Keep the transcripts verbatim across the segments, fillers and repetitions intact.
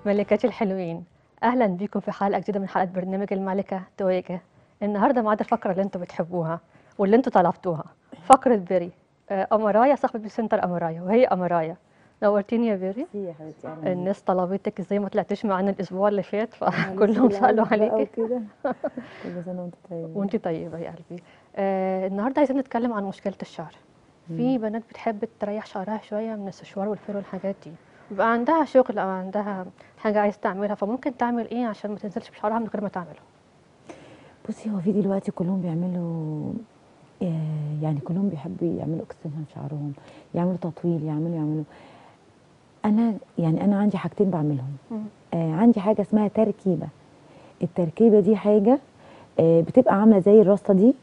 ملكاتي الحلوين، اهلا بيكم في حلقه جديده من حلقات برنامج الملكه تواجه. النهارده معانا الفقره اللي انتم بتحبوها واللي انتم طلبتوها، فقره بيري. آه، امرايا صاحبه سنتر امرايا، وهي امرايا. نورتيني يا بيري. ميرسي يا حبيبتي، اهلا بيكي. الناس طلبتك ازاي ما طلعتيش معانا الاسبوع اللي فات، معلش فكلهم سالوا العيد بقى عليكي. وكده. كل سنه وانت طيبه. وانتي طيبه يا قلبي. آه النهارده عايزين نتكلم عن مشكله الشعر. في بنات بتحب تريح شعرها شويه من السشوار والفير والحاجات دي، بيبقى عندها شغل او عندها حاجه عايز تعملها، فممكن تعمل ايه عشان ما تنزلش بشعرها من غير ما تعمله؟ بصي، هو في دلوقتي كلهم بيعملوا آه، يعني كلهم بيحبوا يعملوا اكستنشن في شعرهم، يعملوا تطويل، يعملوا يعملوا انا يعني انا عندي حاجتين بعملهم. آه عندي حاجه اسمها تركيبه. التركيبه دي حاجه آه بتبقى عامله زي الراسته دي،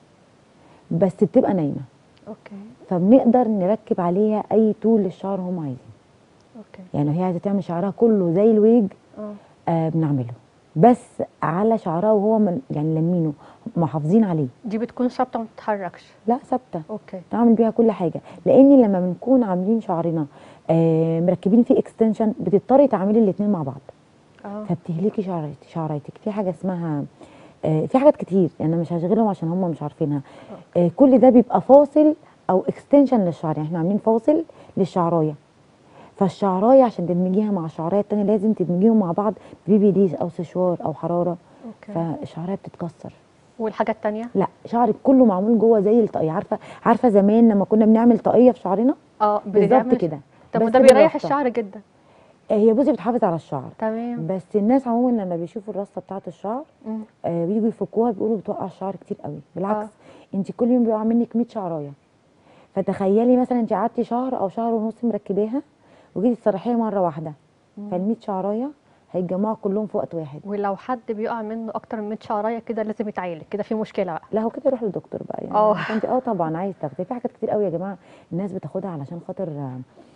بس بتبقى نايمه. اوكي. فبنقدر نركب عليها اي طول للشعر هم عايزين. اوكي. يعني لو هي عايزه تعمل شعرها كله زي الويج، اه آه بنعمله، بس على شعرها وهو من يعني لمينه، محافظين عليه. دي بتكون ثابته ما بتتحركش؟ لا، ثابته. اوكي. نعمل بيها كل حاجه، لان لما بنكون عاملين شعرنا آه مركبين فيه اكستنشن، بتضطري تعملي الاثنين مع بعض. اه فبتهلكي شعرتك شعرتك في حاجه اسمها آه في حاجات كتير، يعني انا مش هشغلهم عشان هم مش عارفينها. آه كل ده بيبقى فاصل او اكستنشن للشعر، يعني احنا عاملين فاصل للشعرايه. فالشعرايه عشان تدمجيها مع الشعرايه التانيه لازم تدمجيهم مع بعض بيبي ليس او سشوار او حراره. اوكي. فالشعرايه بتتكسر. والحاجه التانيه؟ لا، شعرك كله معمول جوه زي الطاقيه. عارفه عارفه زمان لما كنا بنعمل طاقيه في شعرنا؟ اه بالظبط بتعمل. كده. طب ما بس ده بيريح بالراسته. الشعر جدا. آه، هي بصي بتحافظ على الشعر. تمام. بس الناس عموما لما بيشوفوا الراسته بتاعه الشعر مم. آه بييجوا يفكوها بيقولوا بتوقع الشعر كتير قوي. بالعكس، اه انت كل يوم بيقع منك مية شعرايه. فتخيلي مثلا انت قعدتي شهر او شهر ونص مركباها، وجيتي تسرحيها مره واحده، فال مية شعرايه هيتجمعوا كلهم في وقت واحد. ولو حد بيقع منه اكتر من مية شعرايه كده لازم يتعالج، كده في مشكله بقى. لا، هو كده يروح للدكتور بقى اه يعني. فانت اه طبعا عايز تاخدي في حاجات كتير قوي يا جماعه. الناس بتاخدها علشان خاطر آه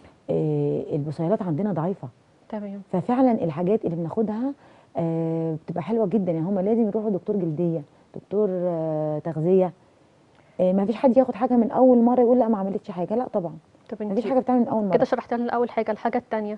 آه، البصيلات عندنا ضعيفه. تمام. ففعلا الحاجات اللي بناخدها آه بتبقى حلوه جدا. يعني هم لازم يروحوا دكتور جلديه، دكتور آه تغذيه. آه ما فيش حد ياخد حاجه من اول مره يقول لا ما عملتش حاجه. لا طبعا، طب ما فيش انت حاجه بتعمل من اول كده مره. شرحت لنا اول حاجه، الحاجه الثانيه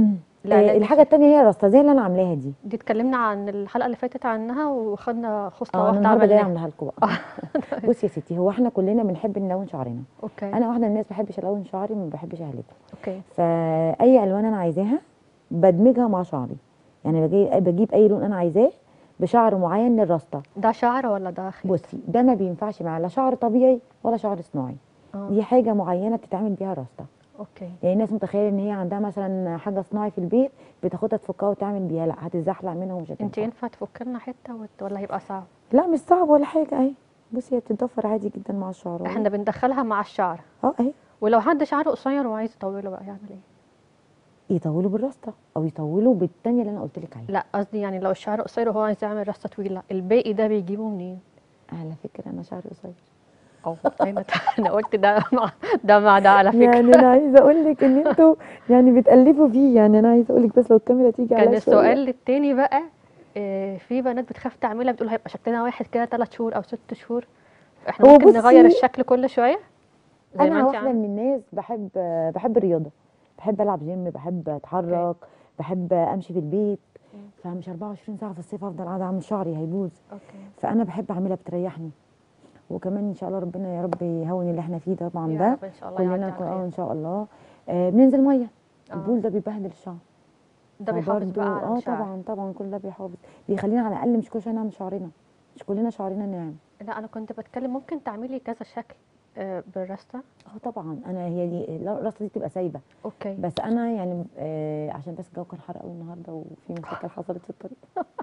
آه العلاج الحاجه ازاي؟ التانيه هي الراسته زي اللي انا عاملاها دي. دي اتكلمنا عن الحلقه اللي فاتت عنها وخدنا خصله اه انا واحده النهارده جايه عملناها. اعملها لكم بقى. بصي يا ستي، هو احنا كلنا بنحب نلون شعرنا. اوكي. انا واحده من الناس ما بحبش الون شعري، ما بحبش اهلكه. اوكي. فاي الوان انا عايزاها بدمجها مع شعري. يعني بجي- بجيب اي لون انا عايزاه بشعر معين للراسته. ده شعر ولا ده خيط؟ بصي، ده ما بينفعش مع لا شعر طبيعي ولا شعر صناعي. اه دي حاجه معينه بتتعمل بيها راسته. اوكي. يعني الناس متخيله ان هي عندها مثلا حاجه صناعي في البيت بتاخدها تفكها وتعمل بيها. لا، هتتزحلق منها ومش انت هتنفع. ينفع تفك لنا حته وت- ولا هيبقى صعب؟ لا، مش صعب ولا حاجه اهي. بصي، هي بتتضفر عادي جدا مع الشعرايه. احنا بندخلها مع الشعر. اه اهي. ولو حد شعره قصير وعايز يطوله بقى يعمل ايه؟ يطولوا بالراسته او يطولوا بالتانيه اللي انا قلت لك عليها. لا قصدي يعني لو الشعر قصير وهو عايز يعمل راسه طويله، الباقي ده بيجيبه منين؟ على فكره انا شعري قصير. اه انا انا قلت ده مع ده مع ده على يعني فكره. انا عايزه اقول لك ان انتوا يعني بتالفوا فيه. يعني انا عايزه اقول لك بس لو الكاميرا تيجي كان عليا شويه. السؤال التاني بقى، آه، في بنات بتخاف تعملها، بتقول هيبقى شكلنا واحد كده ثلاث شهور او ست شهور. احنا هو ممكن نغير بصي، الشكل كل شويه زي ما انا انت واحده عامله؟ من الناس بحب بحب الرياضه. بحب العب جيم، بحب اوكي. اتحرك، بحب امشي في البيت. مم. فمش اربعة وعشرين ساعه في الصيف افضل قاعده اعمل شعري، هيبوظ. اوكي. فانا بحب اعملها، بتريحني. وكمان ان شاء الله ربنا يا رب يهون اللي احنا فيه طبعا يا ده. رب ان شاء الله كلنا يعدي على نكون خير. اه ان شاء الله. آه بننزل ميه. اه البول ده بيبهدل الشعر. ده بيحافظ بقى فبرضه على اه الشعر. طبعا طبعا كل ده بيحافظ. بيخلينا على الاقل مش كل شويه نعمل شعرنا. مش كلنا شعرنا ناعم. لا انا كنت بتكلم ممكن تعملي كذا شكل آه، بالراسته. اه طبعا. انا هي دي الراسه دي تبقى سايبه. اوكي. بس انا يعني آه عشان بس الجو كان حر قوي النهارده وفي مشاكل حصلت في الطريق.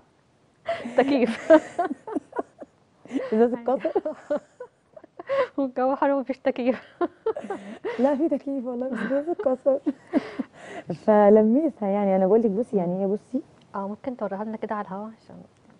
تكييف. ازاز اتكسر. والجو حر ومفيش تكييف. لا، في تكييف والله بس ازاز اتكسر. فلميتها. يعني انا بقول لك بصي، مم. يعني هي بصي. اه ممكن توريها لنا كده على الهوا، عشان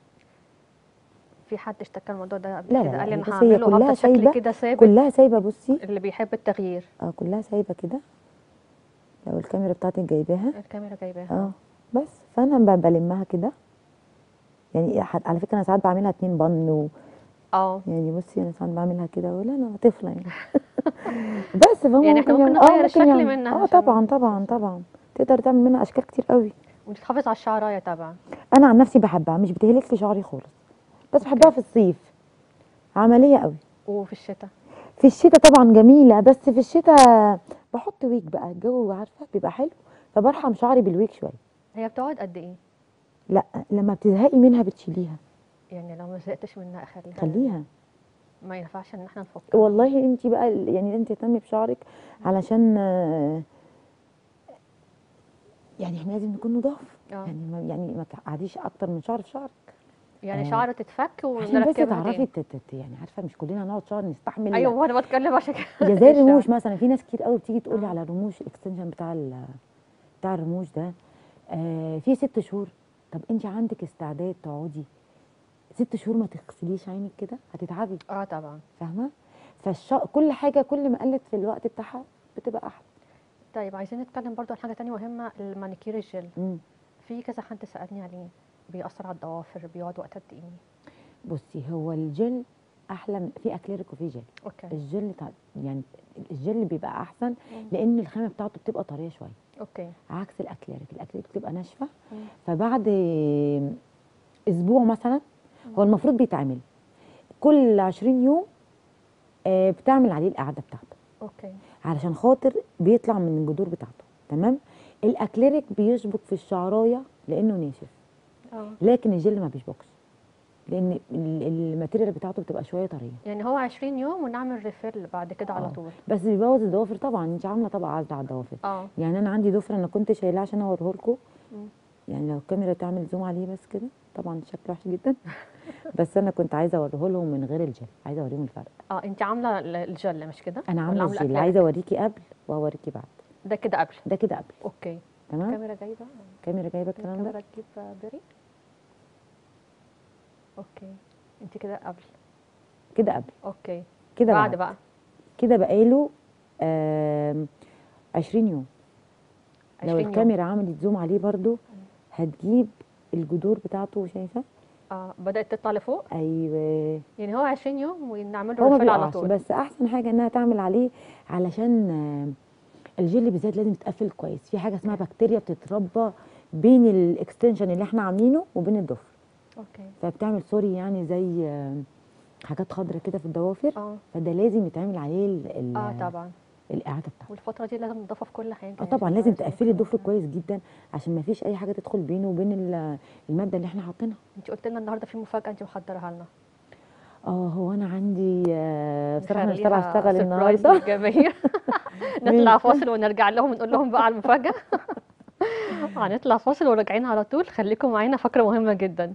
في حد اشتكى الموضوع ده قبل لا لا كده، قال لا، لي هي انا بصي هي هعمله كلها وهفضل شكلي سايبه. كده ثابت. كلها سايبه بصي. اللي بيحب التغيير. اه كلها سايبه كده. لو الكاميرا بتاعتك جايباها. الكاميرا جايباها اه. اه. بس فانا ب- بلمها كده. يعني ح- على فكره انا ساعات بعملها اتنين بن و... اه يعني بصي انا ساعات بعملها كده ولا انا طفله يعني. بس فهم يعني احنا ممكن ممكن يعمل اه نغير ممكن الشكل يعمل منها اه عشان طبعا طبعا طبعا. تقدر تعمل منها اشكال كتير قوي. وتحافظ على الشعرايه طبعا. انا عن نفسي بحبها، مش بتهلك لي شعري خالص، بس بحبها اوكي. في الصيف، عمليه قوي. وفي الشتاء؟ في الشتاء طبعا جميله، بس في الشتاء بحط ويك بقى، الجو عارفه بيبقى حلو، فبرحم شعري بالويك شويه. هي بتقعد قد ايه؟ لا لما بتزهقي منها بتشيليها. يعني لو ما زهقتش منها اخليها؟ خليها. ما ينفعش ان احنا نفكها؟ والله انت بقى يعني انت اهتمي بشعرك، علشان آه، يعني احنا لازم نكون نضاف. اه. يعني ما يعني ما تقعديش اكتر من شهر في شعرك. يعني آه شعر تتفك عشان بس ونركبها تعرفي تاني؟ ت- ت- ت- يعني عارفه مش كلنا هنقعد شهر نستحمل. ايوه، وانا بتكلم عشان يا كده زي الشعر. الرموش مثلا، في ناس كتير قوي بتيجي تقول لي اه. على الرموش، الاكستنشن بتاع ال- بتاع الرموش ده آه في ست شهور. طب انت عندك استعداد تقعدي ست شهور ما تغسليش عينك كده؟ هتتعبي. اه طبعا. فاهمه؟ فالش... كل حاجه كل ما قلت في الوقت بتاعها بتبقى احلى. طيب عايزين نتكلم برضو عن حاجه تانية مهمه، المانيكير الجل. مم. في كذا حد سالني عليه، بيأثر على الضوافر، بيقعد وقت قد ايه؟ بصي هو الجل احلى من في اكليريك وفي جل. اوكي. الجل تع... يعني الجل بيبقى احسن مم. لان الخامه بتاعته بتبقى طريه شويه، اوكي. عكس الاكليريك. الاكليريك بتبقى ناشفه. مم. فبعد اسبوع مثلا، هو المفروض بيتعمل كل عشرين يوم، آه، بتعمل عليه القعده بتاعته اوكي. علشان خاطر بيطلع من الجذور بتاعته. تمام. الاكليريك بيشبك في الشعرايه لانه ناشف، اه. لكن الجل ما بيشبكش لان ال- الماتيريال بتاعته بتبقى شويه طريه. يعني هو عشرين يوم ونعمل ريفيل بعد كده على اه طول؟ بس بيبوظ الضوافر طبعا. انت عامله طبعا عزل على الضوافر. اه. يعني انا عندي ضفر انا كنت شايلاه عشان اوريه لكم. مم. يعني لو الكاميرا تعمل زوم عليه بس كده، طبعا شكله وحش جدا. بس انا كنت عايزه اوريه لهم من غير الجل، عايزه اوريهم الفرق. اه، انت عامله ال- الجل مش كده؟ انا ولا عامله عامله الجل، اكليريك؟ عايزه اوريكي قبل وهوريكي بعد. ده كده قبل. ده كده قبل. اوكي. تمام. الكاميرا جايبه؟ الكاميرا جايبه الكلام ده. الكاميرا تجيب بيري. اوكي. انت كده قبل. كده قبل. اوكي. كده بعد بعد. بقى؟ كده بقاله آم، عشرين يوم. لو عشرين يوم. الكاميرا عملت زوم عليه برضو هتجيب الجذور بتاعته، شايفه؟ اه، بدأت تطلع لفوق. ايوه. يعني هو عشرين يوم ونعمل له هو ما ريفيل على بيقعش، طول؟ بس احسن حاجه انها تعمل عليه علشان آه، الجل بالذات لازم يتقفل كويس. في حاجه اسمها اوكي. بكتيريا بتتربى بين الاكستنشن اللي احنا عاملينه وبين الضفر، اوكي. فبتعمل سوري يعني زي آه، حاجات خضرة كده في الضوافر. اه. فده لازم يتعمل عليه ال- ال- اه طبعا. القعده بتاعته. والفترة دي لازم نضافة في كل حاجة اه يعني، طبعا لازم الفيروس تقفلي الضفر والميكروب. كويس جدا عشان ما فيش اي حاجه تدخل بينه وبين ال- الماده اللي احنا حاطينها. انت قلت لنا النهارده في مفاجأة انت محضرها لنا. اه هو انا عندي آه، بصراحه انا مش طالعه نخليها اشتغل سربرايز النهارده. للجماهير. نطلع فاصل ونرجع لهم نقول لهم بقى على المفاجأة. هنطلع فاصل وراجعين على طول، خليكم معانا، فقرة مهمة جدا.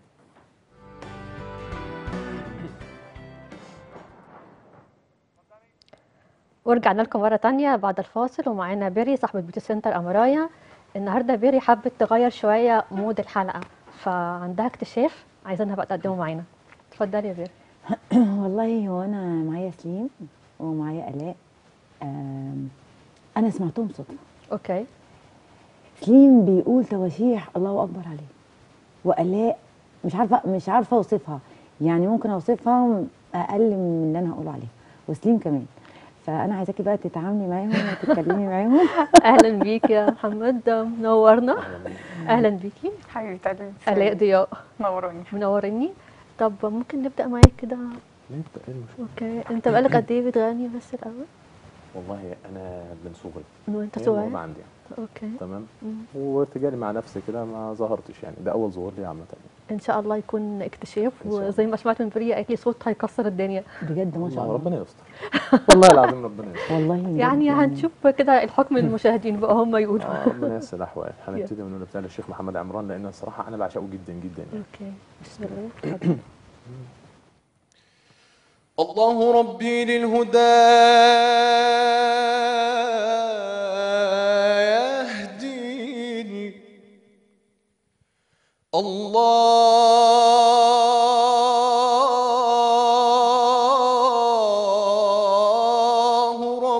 ورجعنا لكم مرة تانية بعد الفاصل، ومعانا بيري صاحبة بيوتي سنتر أمرايا. النهاردة بيري حبت تغير شوية مود الحلقة، فعندها اكتشاف عايزينها بقى تقدمه معانا. اتفضلي يا بيري. والله هو انا معايا سليم ومعايا الاء. آم، انا سمعتهم صدفه. اوكي. سليم بيقول تواشيح الله اكبر عليه، والاء مش عارفه مش عارفه اوصفها، يعني ممكن اوصفها اقل من اللي انا هقوله عليها، وسليم كمان. فانا عايزاكي بقى تتعاملي معاهم وتتكلمي معاهم. اهلا بيك يا محمد، منورنا. اهلا بيكي. حبيبتي اهلا الاء ضياء، نوروني. منورني. طب ممكن نبدا معاك كده؟ نبدأ ايه المشكلة؟ اوكي، انت بقالك قد ايه بتغني بس الاول؟ والله انا من صغري، من وانت هي صغير؟ الموضة عندي يعني. اوكي. تمام. مم. وارتجالي مع نفسي كده ما ظهرتش، يعني ده اول ظهور لي عامة يعني. ان شاء الله يكون اكتشاف، إن شاء الله. وزي ما سمعت من بريه قالت لي صوت هيكسر الدنيا. بجد ما شاء والله الله. ربنا يستر. والله العظيم ربنا يستر. والله بجد يعني هنشوف كده الحكم المشاهدين بقى هم يقولوا. اه ربنا ييسر الاحوال. هنبتدي من بتاع الشيخ محمد عمران، لان الصراحة انا بعشقه جدا جدا يعني. اوكي، بسم الله. اتفضل. الله ربي للهدى يهديني، الله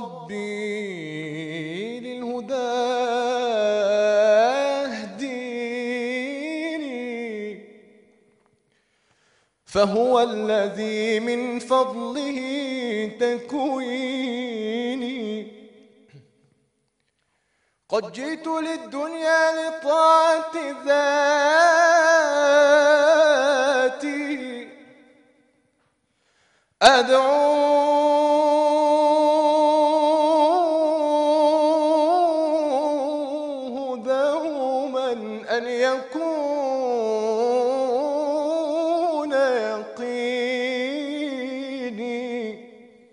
ربي للهدى يهديني، فهو الذي من فضله تكويني، قد جئت للدنيا لطاعة ذاتي أدعوه دوما أن يكون يقيني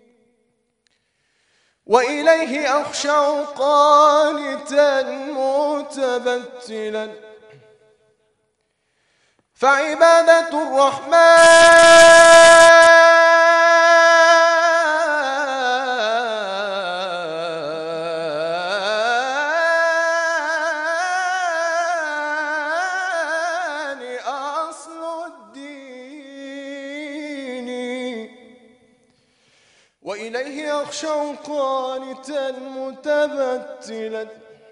وإليه أخشع قانتا متبتلا فعبادة الرحمن أصل الدين وإليه أخشع قانتا متبتلا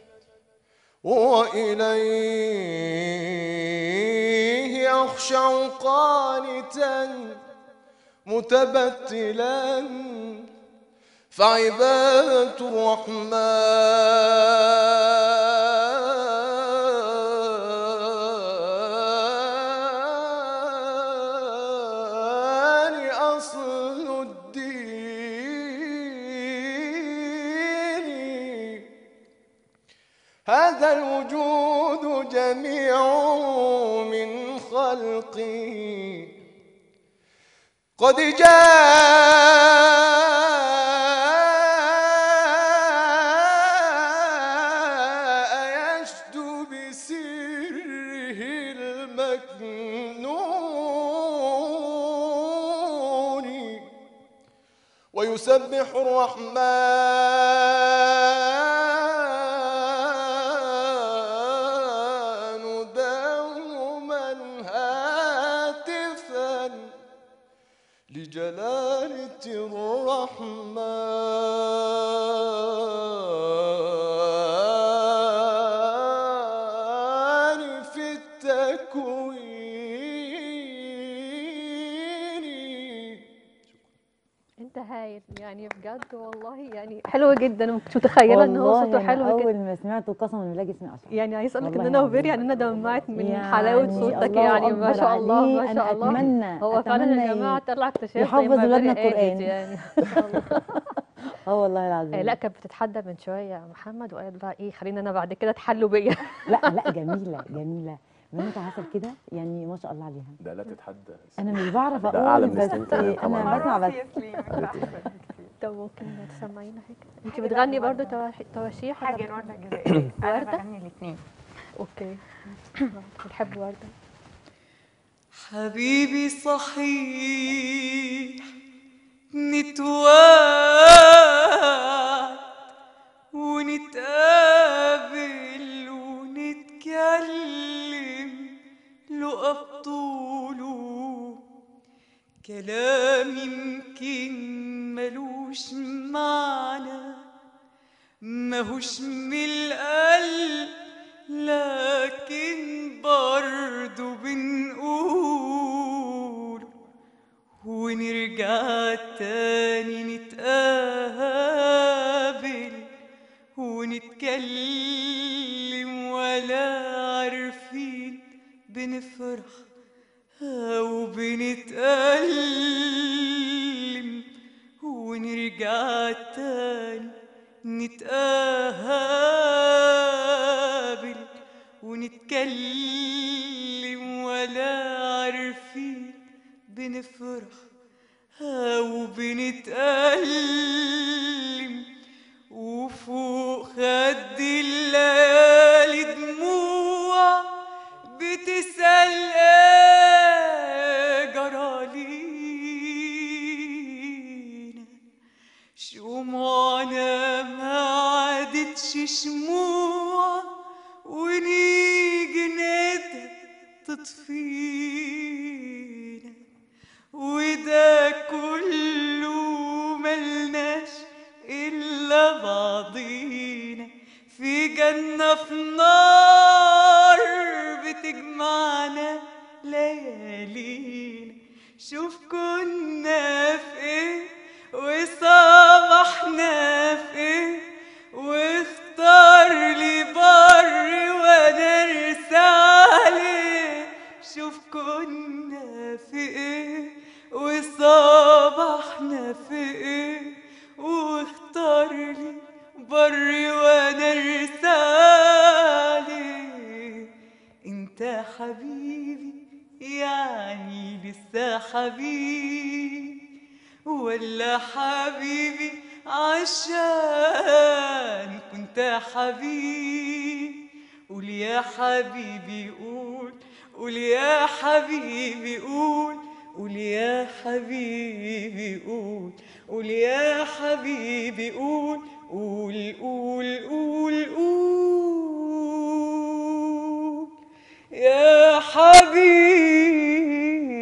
وإليه أخشع قانتا متبتلا فعبادة الرحمن أصل الدين هذا الوجود جميع من خلقي قد جاء يشدو بسره المكنون ويسبح الرحمن دوما هاتفا لجلالة الرحمن في التكوين. انت هايل يعني بجد والله، يعني حلو جدا، وما كنتش متخيله ان هو صوته حلو اول كده. ما سمعته قسما بالله جسمي اشعر. يعني عايز اقول لك ان والله انا العظيم. وبيري يعني انا دمعت من يعني حلاوه صوتك، الله يعني ما أكبر شاء الله عليه. ما أنا شاء الله. أتمنى هو فعلا أتمنى يا جماعه طلع اكتشاف زي يحفظ ما ولادنا بيري قالت القرآن. يعني ما شاء الله. اه والله آه، العظيم. لا كانت بتتحدى من شويه يا محمد وقالت بقى ايه، خلينا انا بعد كده تحلوا بيا. لا لا جميله جميله منك عسل كده، يعني ما شاء الله عليها. ده لا تتحدى. انا مش بعرف ده أعلى اقول من بس سنين كمان طبعاً. انا بسمع بس. طب ممكن تسمعينا حاجه؟ انت بتغني برضو تواشي- تواشيح ولا حاجة بت- وردة جزائرية. أنا وردة؟ بغني الاتنين. اوكي. بتحب ورده؟ حبيبي صحيح نتوعد ونتقابل ونتكلم لقى طوله كلام يمكن ملوش معنى ماهوش من القلب لكن برضو بنقول ونرجع تاني نتقابل ونتكلم ولا عارفين بنفرح أو بنتألم ونرجع تاني نتقابل ونتكلم ولا عارفين بنفرح أو بنتألم وفوق خد الليالي دموع بتسأل ايه جرالينا شموعنا ما عادتش شموع ونيجي ندى تطفينا وده كله ملناش إلا بعضينا في جنة في نار بتجمعنا ليالينا شوف كنا في ايه وصبحنا في ايه واختار لي حبيبي يعني لسه حبيبي ولا حبيبي عشان كنت حبيبي. قول يا حبيبي قول، قول يا حبيبي قول، قول يا حبيبي قول، قول يا حبيبي قول، قول قول قول قول يا حبيبي.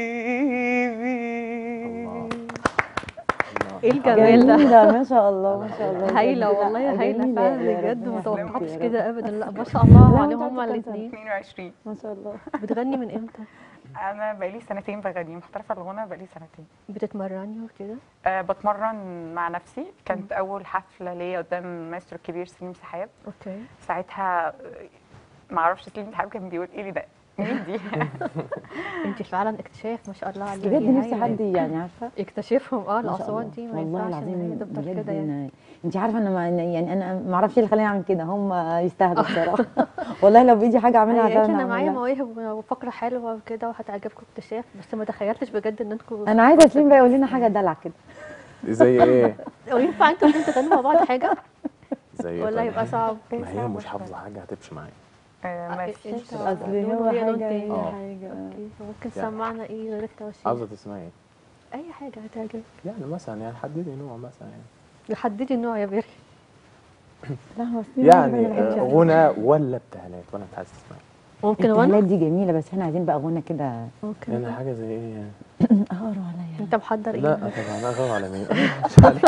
الله ايه الله الجمال ده؟ جميلة ما شاء الله ما شاء الله هايلة بجد. لا، والله، هايلة جميلة فعلا يا بجد، ربنا ما يخليك توقعتش يا كده رب. ابدا. لا ما شاء الله لا، عليهم وانت هما عندك كام الاثنين. سنة؟ اتنين وعشرين. ما شاء الله. بتغني من امتى؟ انا بقالي سنتين بغني، محترفه الغنى بقالي سنتين. بتتمرني وكده؟ أه بتمرن مع نفسي. كانت اول حفله ليا قدام المايسترو الكبير سليم سحاب. اوكي. ساعتها ما اعرفش سليم سحاب كان بيقول ايه ده، مين دي؟ انت فعلا اكتشاف، ما شاء الله عليكي. بجد نفسي هايلة. حد يعني عارفة يكتشفهم. اه ما شاء الاصوات الله دي ما والله ينفعش ان هي العظيم تفضل بجد. كده يعني. انت عارفه انا ما يعني انا ما اعرفش ايه اللي خلاني اعمل كده، هم يستاهلوا بصراحه. والله لو بايدي حاجه اعملها هي قالت لي فعلا انا معايا اعملها. مواهب وفقره حلوه وكده وهتعجبكم اكتشاف، بس ما تخيلتش بجد ان انتوا انا عايزه سليم بقى يقول لنا حاجه دلع كده. زي ايه؟ ينفع انتوا الاتنين تغنوا مع بعض حاجه زي ايه ولا طيب؟ يبقى صعب؟ ما هي مش حافظه حاجه هتمشي معايا. أه ما انت فيش. اصل لون هو وهي لون حاجه تاني. هي آه. حاجه. اوكي، ممكن يعني تسمعنا ايه غير التواشيح؟ عاوزه تسمعي ايه؟ اي حاجه هتعجبك. يعني مثلا يعني حددي نوع مثلا يعني. حددي النوع يا بيري. لا هو سليم برضه يعني ما بحبش آه، أغني. غنى ولا ابتهالات ولا انت عايز تسمعي؟ ممكن التهلات وانا دي جميله بس احنا عايزين بقى غنى كده. ممكن يعني بقى. حاجه زي ايه يعني؟ اقروا عليا. انت محضر ايه؟ لا النهاردة؟ طبعا لا غير على مين. مش عليك.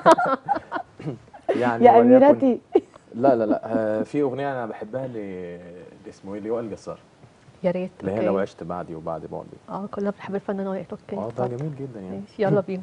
يعني يا وليكن اميرتي. لا لا لا آه، في اغنيه انا بحبها ل اسمه ايه لوائل جسار، يا ريت. اللي هي اوكي. لو عشت بعدي وبعد بعدي. اه كلنا بنحب الفنان وائل. اوكي اه ده اتفضل. جميل جدا يعني. ماشي يلا بينا.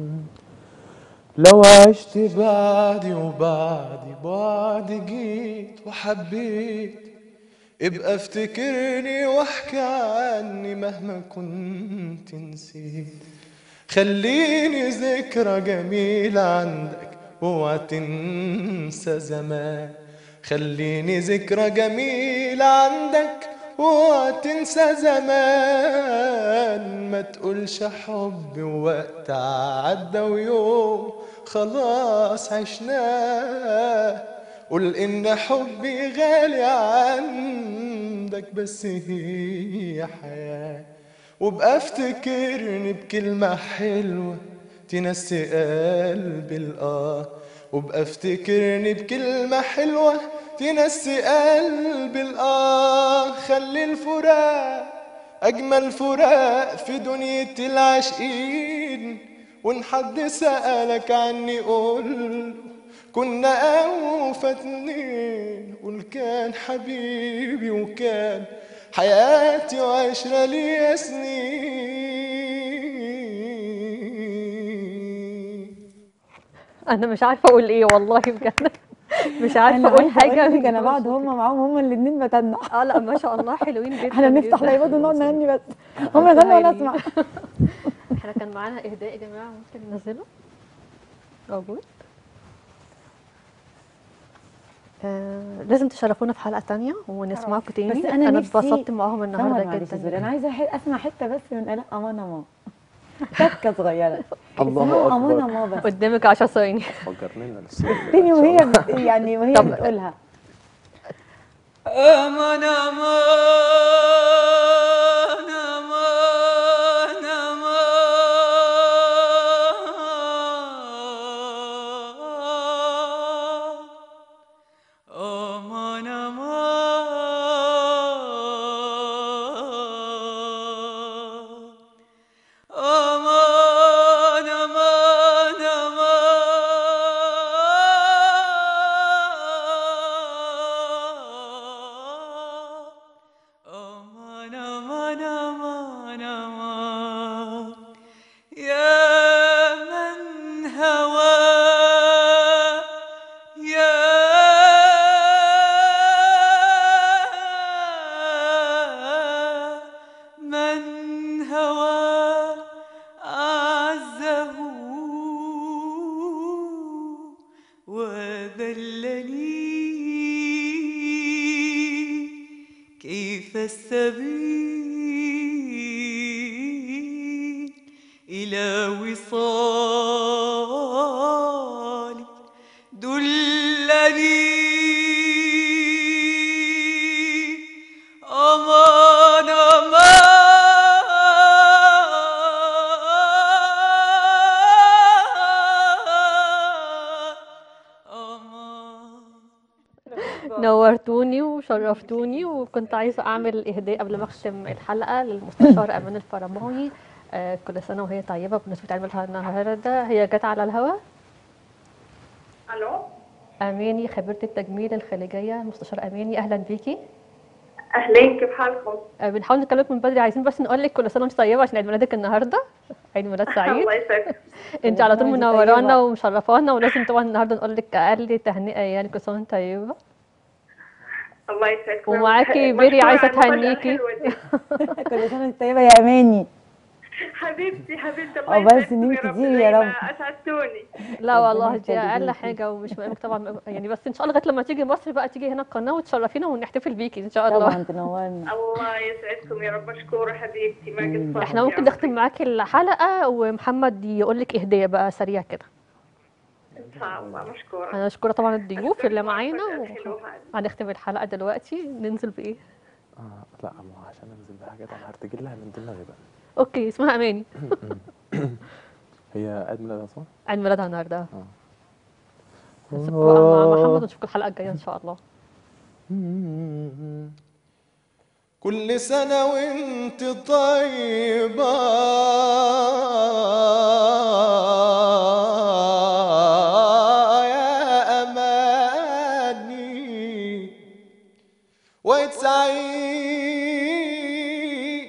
لو عشت بعدي وبعدي بعد جيت وحبيت، ابقى افتكرني واحكي عني مهما كنت نسيت. خليني ذكرى جميلة عندك واوعى تنسى زمان. خليني ذكرى جميلة عندك واوعى تنسى زمان. ما تقولش حب ووقت عدى ويوم خلاص عشناه. قول إن حبي غالي عندك بس هي حياة. وابقى افتكرني بكلمة حلوة تنسي قلبي الآه. وابقى افتكرني بكلمة حلوة تنسي قلبي الآه. خلي الفراق أجمل فراق في دنيا العاشقين. وإن حد سألك عني قول كنا أوفى اتنين. قول كان حبيبي وكان حياتي وعشرة ليا سنين. انا مش عارفه اقول ايه والله بجد. مش عارفه انا اقول عايزه حاجه. اقول لك من انا جوه بقعد صوتك. هم معاهم هم الاثنين بتنح. اه لا ما شاء الله حلوين جدا. احنا نفتح جداً. لايباد ونقعد نغني بس هم يغنوا وانا هايلين. اسمع. احنا كان معانا اهداء يا جماعه، ممكن ننزله؟ موجود. آه لازم تشرفونا في حلقه تانية ونسمعكم تاني. بس أنا نفسي- اتبسطت معاهم سمر النهارده معلش يا جدا. سوري، انا عايزه ح- اسمع حته بس من الاء امانه ما تكه صغيره. الله اسمها امانه اكبر. ما بس قدامك عشر ثواني. فكرني لنا السؤال ده تاني إن شاء وهي الله. ب- يعني وهي طب- بتقولها. أمان أمان أمان أمان أمان أمان أمان أمان كيف السبيل إلى وصالك دلني أمان أمان أمان. نورتوني وشرفتوني، وكنت عايزة أعمل إهداء قبل ما أختم الحلقة للمستشار أمان الفرماوي. آه كل سنة وهي طيبة بمناسبة عيد ميلادها النهاردة. هي جت على الهوا. الو، أماني خبيرة التجميل الخليجية، المستشار أماني، أهلا بيكي. اهلين، كيف حالكم؟ آه بنحاول نكلمك من بدري، عايزين بس نقول لك كل سنة وأنت طيبة عشان عيد ميلادك النهاردة. عيد ميلاد سعيد. الله يسعدك. أنت على طول وأنت منورانا طيبة. ومشرفانا، ولازم طبعا النهاردة نقول لك أقل تهنئة، يعني كل سنة وأنت طيبة. الله يسعدكم. ومعاكي مشكورة بيري عايزة على المفاجأة تهنيكي. الحلوة دي. كل سنه وانت طيبه يا اماني. حبيبتي حبيبتي، الله عقبال يسعدكم سنين يا رب، كتير يا زي رب. ما اسعدتوني. لا والله دي يخليكي. اقل حاجه، ومش مقامك طبعا يعني، بس ان شاء الله لغايه لما تيجي مصر بقى تيجي هنا القناه وتشرفينا ونحتفل بيكي ان شاء الله. طبعا تنورنا. الله يسعدكم يا رب، مشكورة حبيبتي، ما قصرت. احنا ممكن نختم معاكي الحلقه ومحمد يقول لك اهديه بقى سريع كده. ان شاء الله، مشكورة. انا مشكوره طبعا الضيوف اللي معانا، المفاجأة الحلوة هذه. وهنختم الحلقه دلوقتي. ننزل بايه؟ آه لا، ما هو عشان انزل بحاجات انا هرتجل لها من دماغي بقى. اوكي، اسمها اماني. هي عيد ميلادها صح؟ عيد ميلادها النهارده. اه. هسيبكم بقى مع محمد ونشوفكم الحلقه الجايه ان شاء الله. كل سنة وانت طيبة يا أماني، وعيد سعيد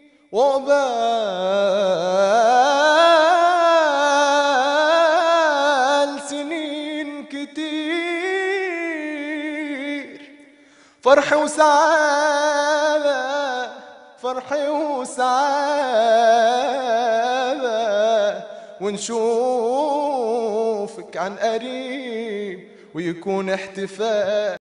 وعقبال سنين كتير، فرح وسعادة، فرح وسعادة، ونشوفك عن قريب ويكون احتفال.